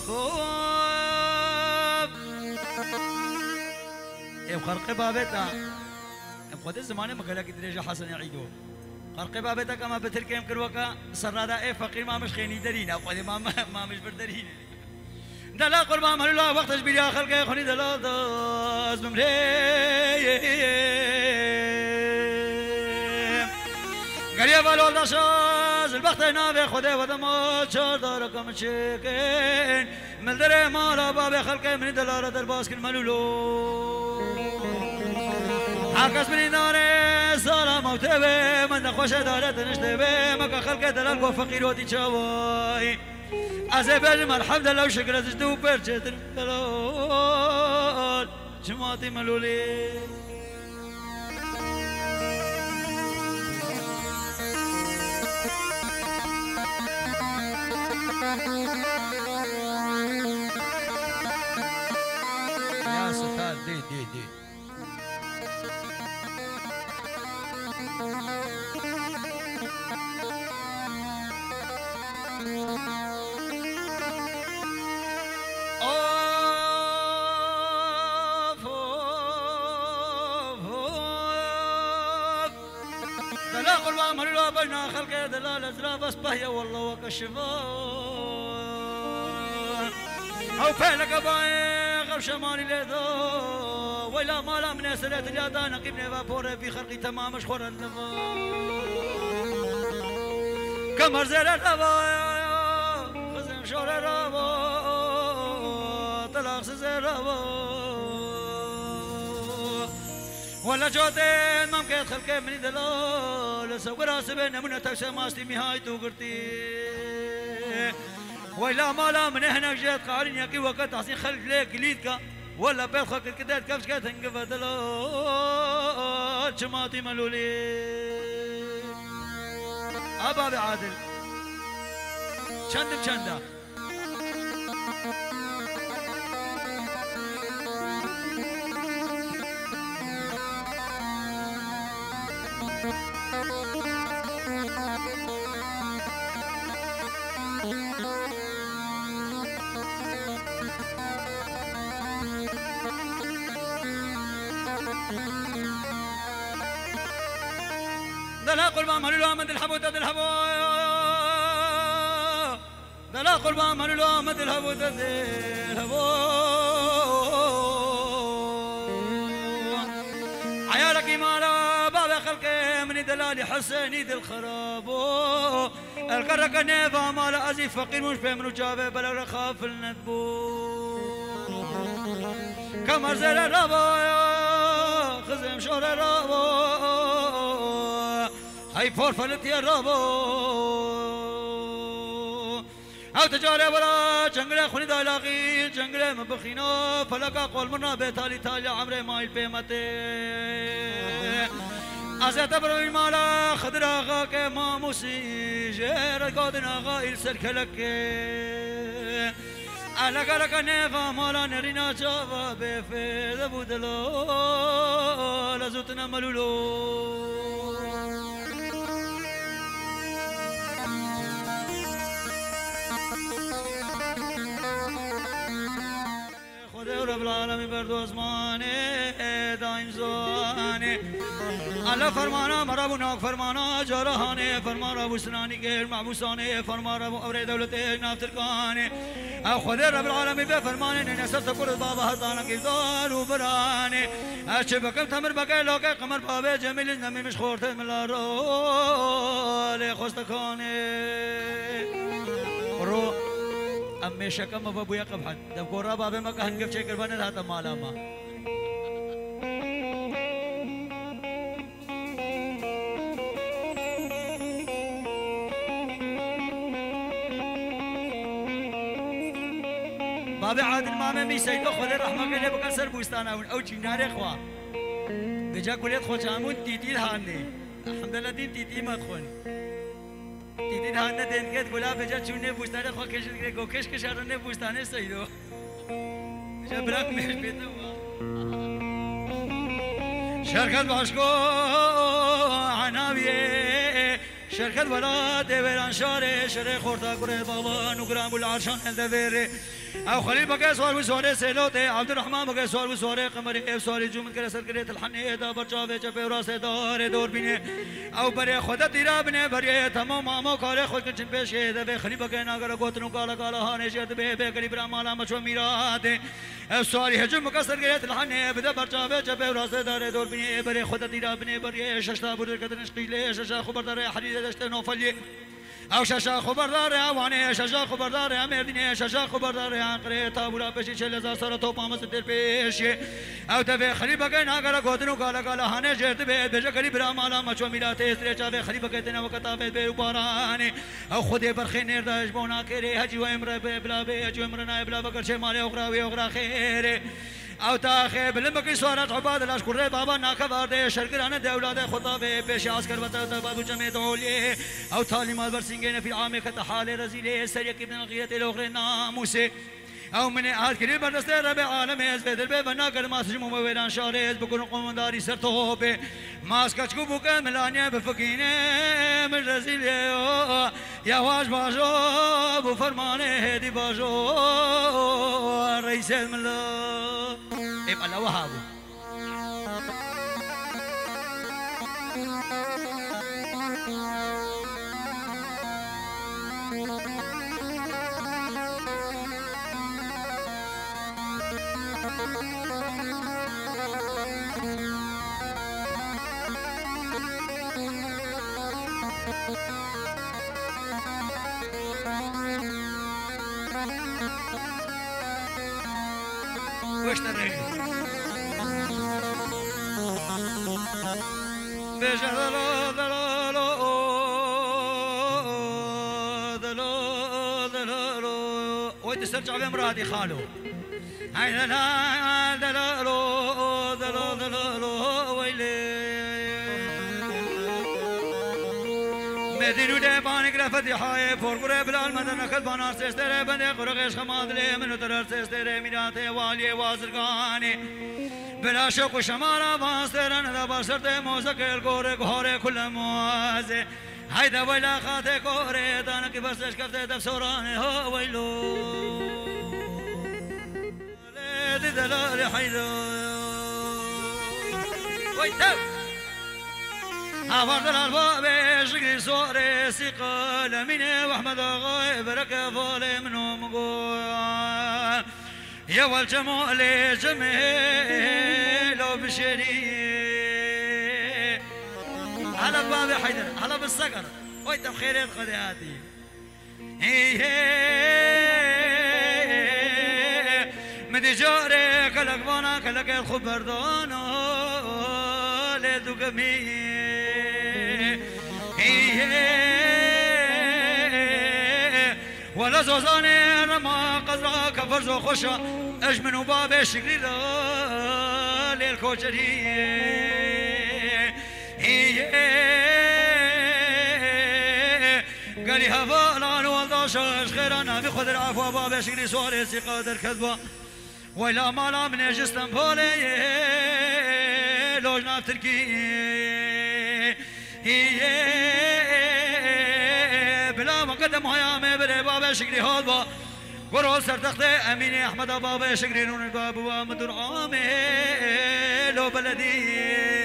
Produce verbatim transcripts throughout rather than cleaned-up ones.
ام خرق بابتا ام خود زمانه مقالك درجه حسن يعيدو خرق بابتا كما بتركي ام كروكا سرادا اي فقير ما مش خيني درينا خود ما ما مش بردرين دلا قربان من الله وقت بيا خلق خني دلا داز ممري قريب الولد شاز البخت نابي خده ودمال شار داركم شكين من دري مالا بابي خلقي من دلارة درباس كن ملولو عكس من داري سالا موتي بي من دخوش دارت نشتي بي مكا خلقي دلال قو فقير ودي شواي أزبال مرحب دلو شكرا تجدو برشتن دلال جماعتي ملولي يا ستار دي دي دي دلا قربان من الله بين خلقه دلال ازرا بس بهيا والله وكشفان او فعلك باي غب شمالي لذو ولا مالا من سلات اليادان قبني فابور في خلقي تمام اشخور النفا كمر زير الربا خزم شور الربا طلاق سزر الربا ولا جوتين ممكن خلقه من دلال سوق راسبه نمونه تفسه ماستي مهاي توقرتي ولا مالا من هنا جيت قارن يقي وقت عصين خلق ليك ليدك ولا بيت خلق كده كفش كده تنقف دلال شماتي ملولي أبا عادل شندم شندا دلا قربان ملولو من الحبو تذهبو دلا قربان ملولو من الحبو تذهبو عيالك مالا باب خلقي من دلالي حسني ذي الخرابو القرق النيفا مالا ازي فقير مش بيمنو جابه بلا رخاف الندبو كمر زر الرابو خزم شور الرابو هاي فور فلت يا رابو او تجاري ورا جنگل خوني دالاقي جنگل مبخينا فلقا قول منا بيتالي تالي عمري مايل بيمتي ازيت بروي مالا خضر آغا کے ماموسي جير قادن آغا السر كلك على قلق نيفا مالا نرينا جاوا بفيد بودلو لزوتنا ملولو رب العالمين بردو زمانه دائم زانه الله فرمانا مرابو ناک فرمانا جارهانه فرمانا بوسنانی غیر معبوسانه فرمانا بو امر دولت نافترکانه او خود رب العالمين بفرمانه ننسر تقول بابا هزانا کردار و برانه اچه بکم تمر بکه لاکه قمر بابه جمیل نمی مش خورته ملارو لخوستکانه رو أمي شكم أبويا قبحت دب كورا بابي ما كهنجف شيء كربانة هذا مالا ما بابي عادل مامي مي سيدو خلي رحمة قلي بكسر بوستانا أو جناري خوا بجا كليت خوشامون تيتي هاني الحمد لله دين تيتي ما تخون تيتي دهانه دين كده گلا بجا چونه بوستانه خو کش گو کش کشارنه بوستانه سیدو بجا براک مش بیتو شرکت باشکو عناویه شركت ولا ديران شاري شري خورتا كره بابا نقرام بالعرشان الدبير او خليل بقى سوار وسوار سيلوتي عبد الرحمن بقى سوار وسوار قمر سوار جومن كره سركريت الحني دا برجاوي چپه وراس دار دور بينه او بري خود تيرا بنه بري تمام مامو کار خود كچن پیش ده خليل بقى ناگر گوتنو کالا کالا هانه شد به به قريب رامالا مچو میراد سوار هجوم بقى سركريت الحني بدا برجاوي چپه وراس دار دور بينه بري خود تيرا بنه بري ششتا بود كدنش قيله ششا خبردار حديد دشت نوفلي او شاشا خبردار اوانه شاشا خبردار امردینه شاشا خبردار انقره تابولا بشی چل هزار سر تو پامس در پیش او تبه خلی بگه ناگر گودنو کالا کالا هانه جرت به بجا کلی برامالا مچو میرات استری چاوه خلی بگه تنه وقتا به به بارانه او خود برخی نرداش بونا کری حجی و امر به بلا به حجی و امر نه بلا بگر چه مال اخرى و اخرى خیر او تاخه بلمکی سوارت عباد الاشکر بابا ناکوارده شرکران دولت خطاب پیش عسکر و تبادو جمع دولی او تعلیمات برسنگین فی عام کتحال رزیله سریک ابن الغیرت الاخر ناموسه او من آل کری بردست رب عالم از بدر به بنا کر ماس جمو ویران شارز بکن قومنداری سر تو به ماس کچکو بکن ملانیا بفکینه من رزیله یا واج باجو بو فرمانه دی باجو رئیس الملا اب الله وهاب وش ترى بجلالو دلالو دلالو دلالو ويتسترجع بمرادي خالو هاي لا دلالو دلالو دلالو ويلي مدينو ده بانك رفتي حاي فورقره بلال مدن خد بانار سستره بنده قرقش خمادله منو ترر سستره میراته والی وازرگانی بلا شوق شمارا باسترن دا بسرته موزکل گوره گوره کل موازه هيدا ويلا خاته كوري دانا كي برسش كفته دفسوراني هو ويلو ليدي دلالي حيدو ويتو عبر الباب شقري صوري سيقال مني واحمد غاي بركة فالي منهم قول يا والجمال جميل وبشري على الباب حيدر على بالصقر ويت بخير خدياتي مدي جاري كلك بانا كلك الخبر دانا لدو قمي ولا زوزاني رما قزرا كفرز وخشا اجمن باب شقري للكوشري قالي هفا لان والداشاش خيرانا بخذ العفو باب شقري سواري سي قادر كذبا ويلا مالا من جستن بولي لوجنا تركي بلا مقدم هيامي بري باب شقري هالبا قرول سرتخت اميني احمد باب شقري نون الباب ومدر عامي لو بلدي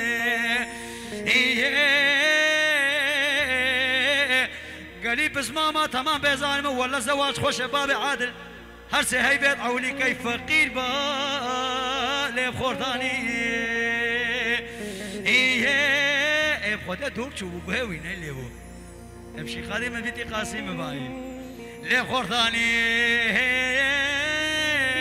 قريب بس ماما تمام بيزان ولا زواج خوش باب عادل هرسي هي بيت عولي كيف فقير با لي بخورتاني ايه بخوته دور شو بهوي نلي هو امشي خادم بيتي قاسم باي لي بخورتاني